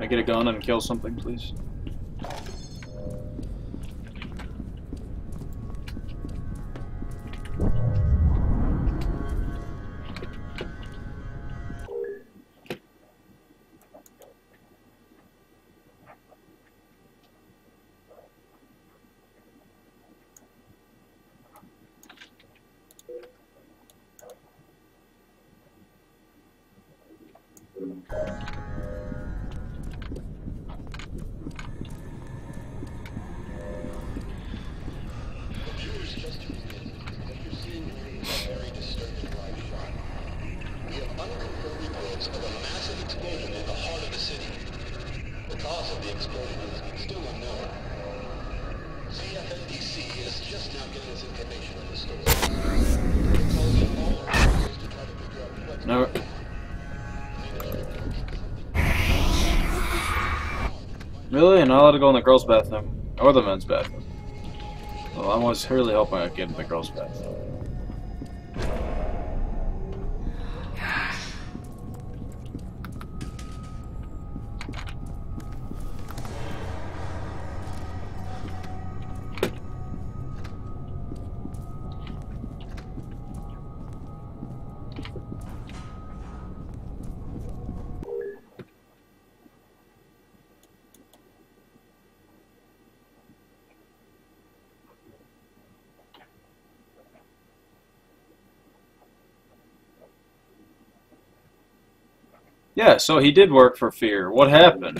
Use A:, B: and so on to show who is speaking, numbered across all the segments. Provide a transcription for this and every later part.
A: I get a gun and kill something, please? No. Really? I'm not allowed to go in the girls' bathroom or the men's bathroom. Well, I was really hoping I'd get in the girls' bathroom. Yeah, so he did work for Fear. What happened?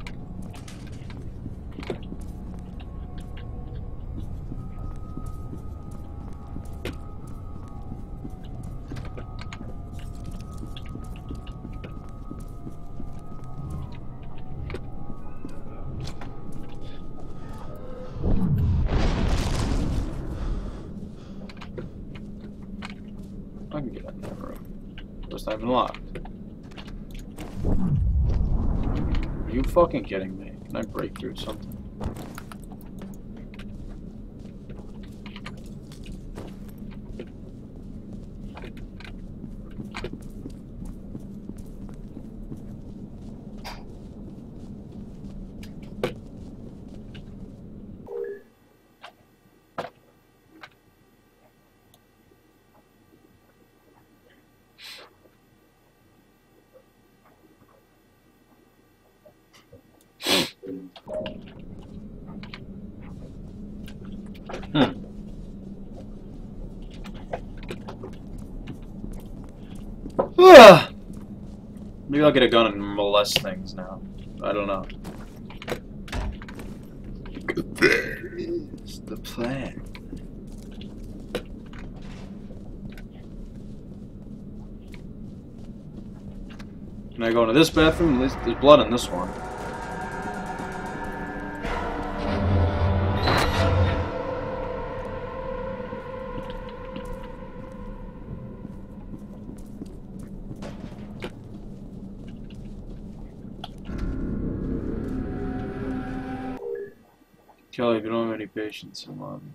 A: I can get in that room. It's not even locked. Are you fucking kidding me? Can I break through something? Maybe I'll get a gun and molest things now. I don't know. There's the plan. Can I go into this bathroom? At least there's blood in this one. Kelly, if you don't have any patience, come on.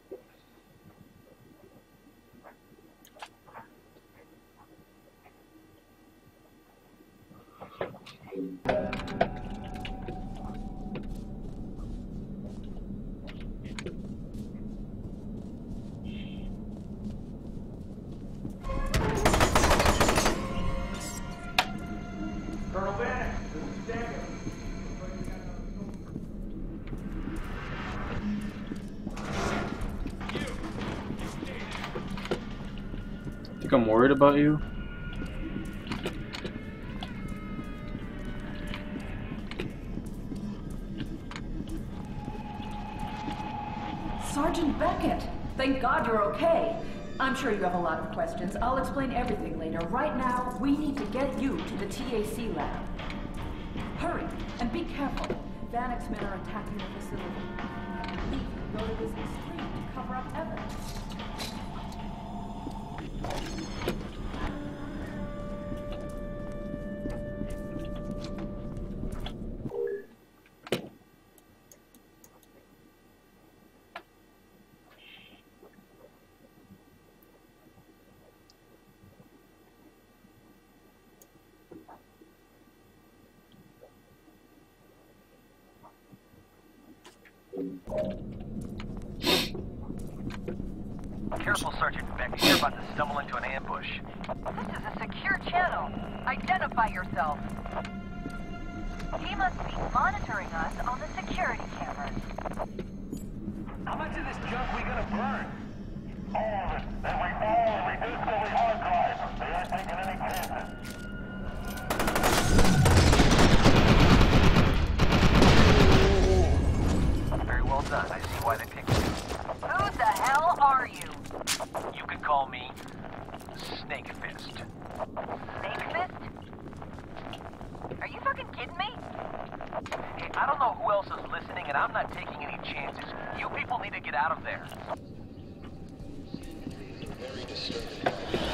B: Colonel Bannock, this is Daniel.
A: I think I'm worried about you.
C: Sergeant Beckett, thank God you're okay. I'm sure you have a lot of questions. I'll explain everything later. Right now, we need to get you to the TAC lab. Hurry, and be careful. Vanek's men are attacking the facility. I believe you go to this extreme to cover up evidence.
D: Careful, Sergeant Beck. You're about to stumble into an ambush.
E: This is a secure channel. Identify yourself. He must be monitoring us on the security cameras.
B: How much of this junk we gonna burn? All of it. And we all reduce the hard drive. They aren't taking any chances.
D: Very well done. I see why they picked you.
E: Who the hell are you?
D: You could call me Snake Fist.
E: Snake Fist? Are you fucking kidding me?
D: Hey, I don't know who else is listening, and I'm not taking any chances. You people need to get out of there.
F: Very disturbing.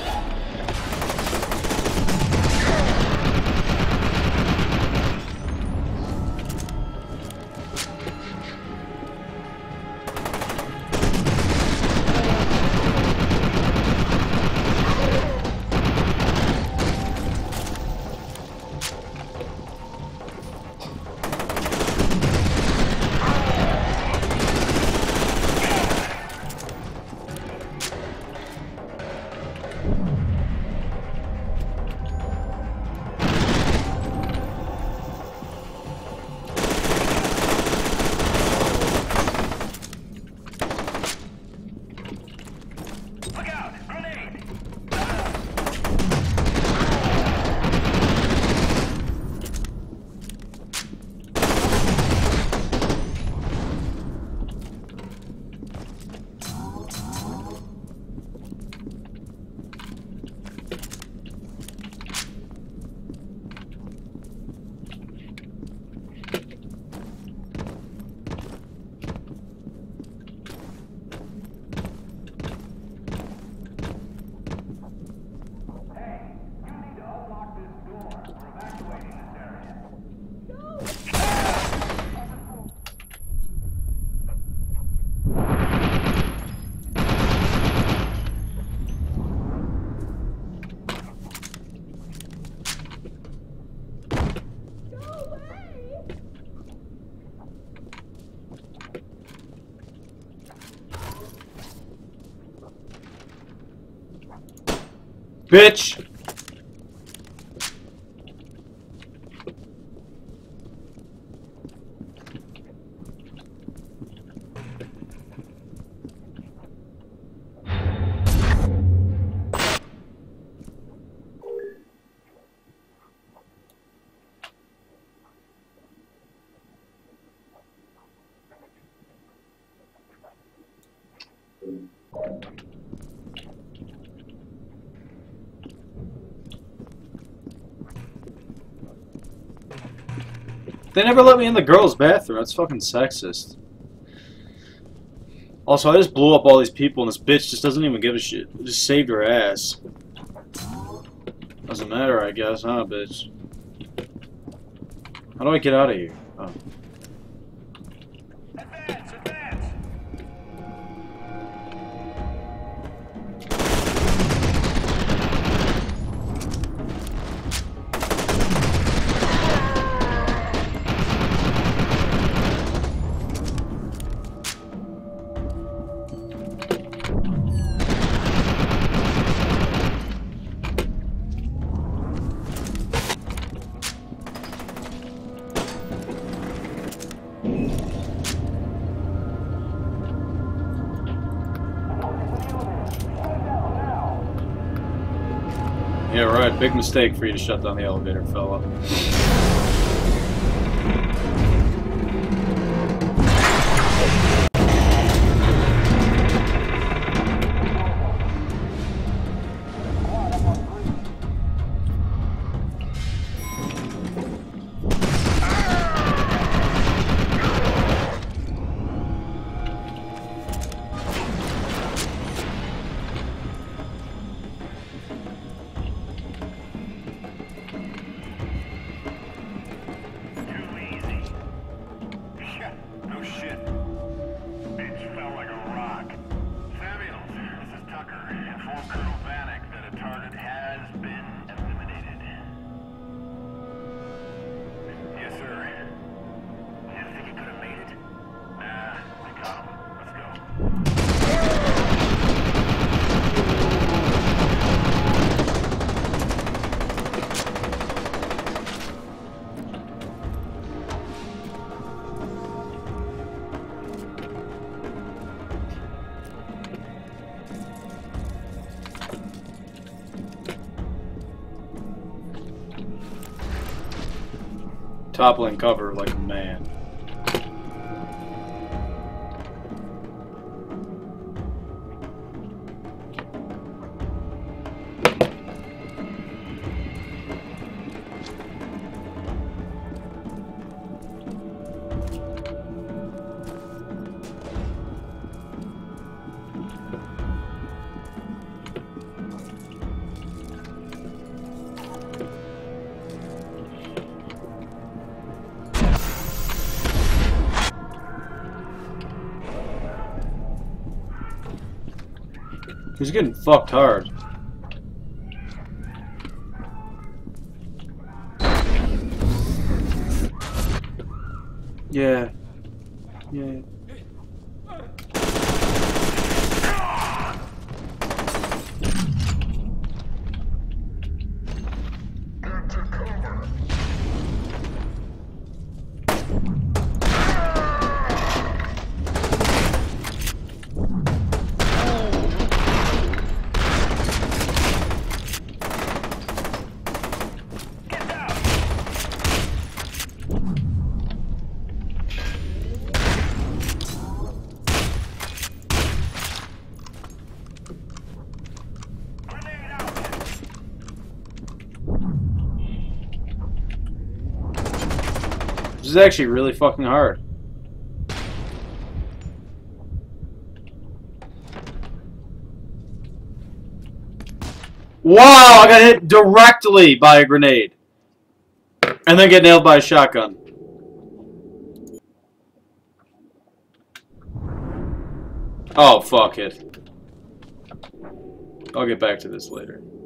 A: Bitch! They never let me in the girls' bathroom. That's fucking sexist. Also, I just blew up all these people and this bitch just doesn't even give a shit. Just saved her ass. Doesn't matter, I guess, huh, bitch? How do I get out of here? Oh.
B: Advance, advance!
A: Yeah, right. Big mistake for you to shut down the elevator, fella. toppling cover like a man. He's getting fucked hard. Yeah. Yeah. This is actually really fucking hard. Wow, I got hit directly by a grenade. And then get nailed by a shotgun. Oh, fuck it. I'll get back to this later.